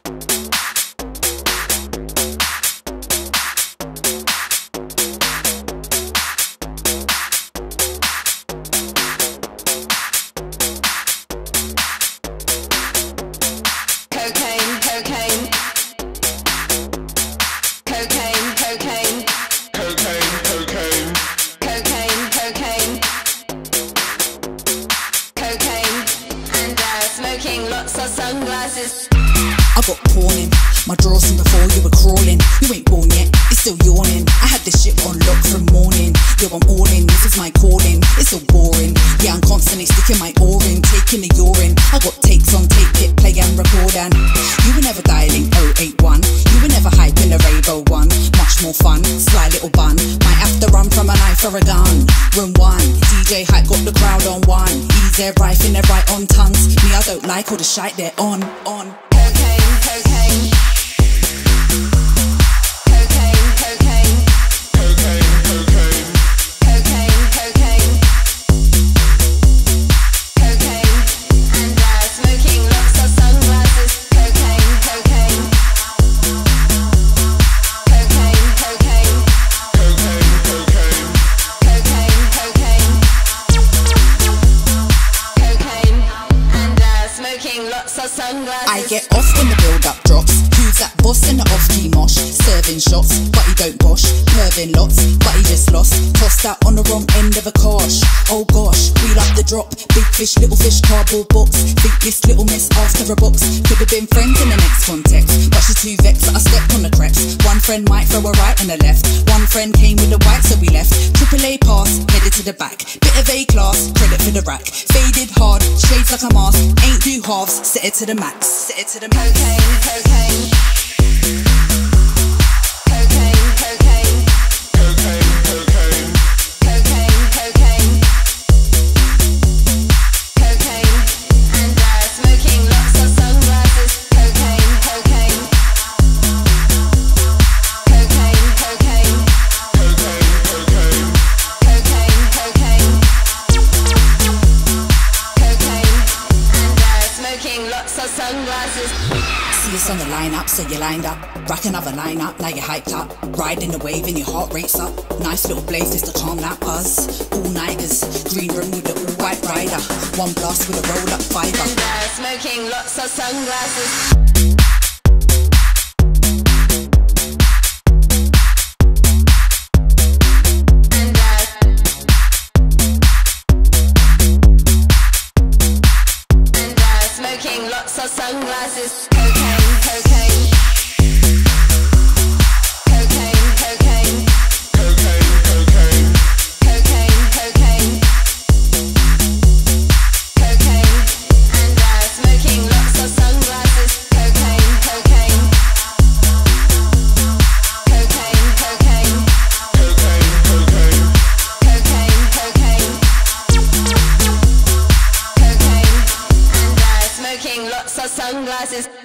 I got porn in my drawers from before you were crawling. You ain't born yet, it's still yawning. I had this shit on lock from morning. Yo, I'm all in, this is my calling. It's so boring. Yeah, I'm constantly sticking my oar in, taking the urine. I got takes on tape, hit play and record, and you were never dialing 081. You were never hyping a Ravo one. Much more fun, sly little bun. Might have to run from a knife or a gun. Room 1, DJ Hype got the crowd on one. Easy rife in their right on tongues. Me, I don't like all the shite they're on. Cocaine, cocaine. Cocaine, cocaine. Cocaine, cocaine. Cocaine, cocaine. Cocaine. And smoking lots of sunglasses. Cocaine, cocaine. Cocaine, cocaine. Cocaine, cocaine. Cocaine, cocaine. Cocaine. And smoking lots of sunglasses. I get off when the build-up drops. Who's that boss in the off-key mosh? Serving shots, but he don't bosh. Curving lots, but he just lost. Tossed out on the wrong end of a kosh. Oh gosh, we like the drop. Big fish, little fish, cardboard box. Think this little miss after a box. Could have been friends in the next context, but she's too vexed that I stepped on the creps. One friend might throw a right and a left. One friend came with a white, so we left. AAA pass, headed to the back. Bit of A-class, credit for the rack. Faded hard, shades like a mask. Ain't do halves, set it to the max. Set it to the max. Cocaine, cocaine. Cocaine, cocaine. Cocaine, cocaine. Cocaine, cocaine. Cocaine. And smoking lots of sunglasses. Cocaine, cocaine. Cocaine, cocaine. Cocaine, cocaine. Cocaine, cocaine. Cocaine. And smoking lots of sunglasses. See us on the lineup, so you lined up. Rack another line up, now you're hyped up. Riding the wave and your heart rates up. Nice little blaze just to calm that buzz. All-nighters, green room with the all-white rider. One blast with a roll-up fiber. And smoking lots of sunglasses. Smoking lots of sunglasses. Cocaine, cocaine. Cocaine, cocaine. Cocaine, cocaine. Cocaine, cocaine. Cocaine. And smoking lots of sunglasses. Cocaine, cocaine. Cocaine, cocaine. Cocaine, cocaine. Cocaine, cocaine. Cocaine. And smoking lots of sunglasses.